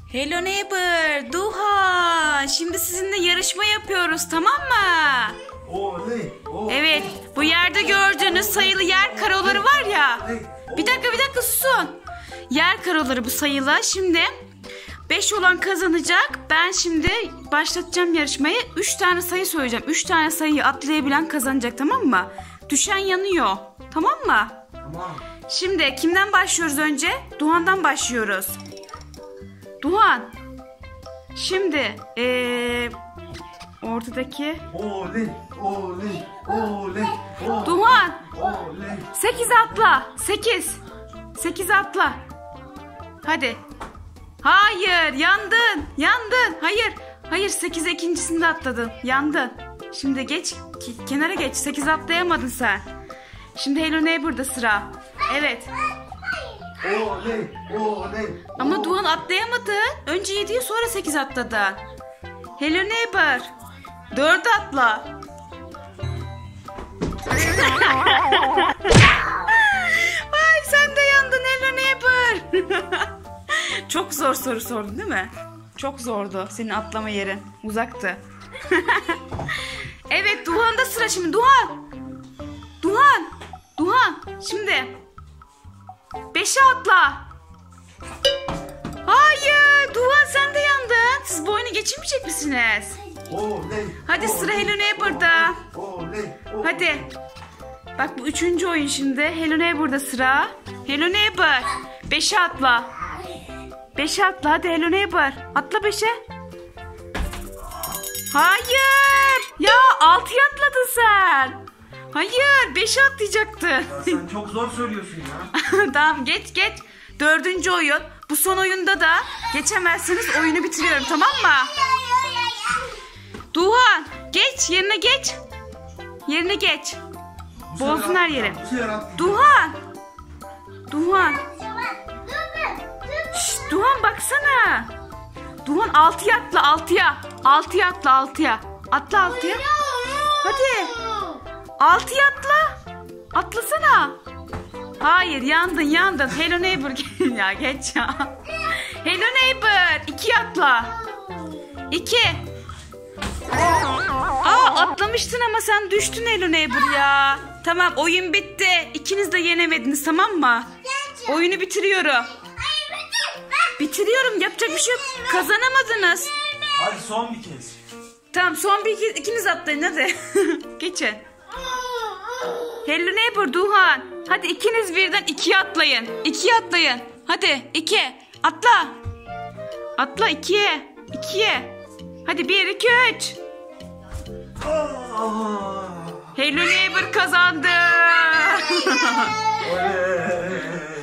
Hello Neighbor, Duha. Şimdi sizinle yarışma yapıyoruz, tamam mı? Oley, oley. Evet, bu yerde gördüğünüz sayılı yer karoları var ya. Bir dakika susun. Yer karoları bu sayılı. Şimdi 5 olan kazanacak. Ben şimdi başlatacağım yarışmayı. 3 tane sayı söyleyeceğim. 3 tane sayıyı atlayabilen kazanacak, tamam mı? Düşen yanıyor. Tamam mı? Tamam. Şimdi kimden başlıyoruz önce? Duhan'dan başlıyoruz. Duhan. Şimdi ortadaki Oley, oley, oley, oley. Duhan. Oley. 8 atla. 8. 8 atla. Hadi. Hayır, yandın. Yandın. Hayır. Hayır, 8'e ikincisinde atladın. Yandın. Şimdi geç. Kenara geç. 8 atlayamadın sen. Şimdi Hello Neighbor'da sıra. Evet. Oley, oley. Ama Duhan atlayamadı. Önce 7'yi sonra 8 atladı. Hello Neighbor. 4 atla. Ay sen de yandın Hello Neighbor. Çok zor soru sordun değil mi? Çok zordu. Senin atlama yerin. Uzaktı. Evet, Duhan'da sıra şimdi. Duhan. Duhan. Duhan. Şimdi 5'e atla. Hayır, Duhan sen de yandın. Siz bu oyunu geçirmeyecek misiniz? Oley. Hadi sıra Hello Neighbor'da. Oley, oley. Hadi. Bak bu 3. oyun şimdi. Hello Neighbor'da sıra. Hello Neighbor. 5'e atla. 5'e atla hadi Hello Neighbor. Atla 5'e. Hayır. Ya 6'ya atladın sen. Hayır, 5'e atlayacaktın. Ya sen çok zor söylüyorsun ya. Tamam, geç. 4. oyun. Bu son oyunda da geçemezseniz oyunu bitiriyorum, tamam mı? Duhan geç, yerine geç. Yerine geç. Bozsun her yeri. Duhan. Duhan. Şşt, Duhan baksana. Duhan 6'ya atla, 6'ya. 6'ya atla, 6'ya. Atla 6'ya. Hadi. 6'ya atla. Atlasana. Hayır, yandın. Hello Neighbor. Ya geç ya. Hello Neighbor. 2'ye atla. 2. Atlamıştın ama sen düştün Hello Neighbor ya. Tamam, oyun bitti. İkiniz de yenemediniz, tamam mı? Oyunu bitiriyorum. Bitiriyorum, yapacak bir şey yok. Kazanamadınız. Hadi son bir kez. Tamam, son bir kez ikiniz atlayın hadi. Geçin. Hello Neighbor, Duhan. Hadi ikiniz birden 2'ye atlayın. 2'ye atlayın. Hadi 2. Atla. Atla 2'ye. 2'ye. Hadi 1, 2, 3. Hello Neighbor kazandı. Oley.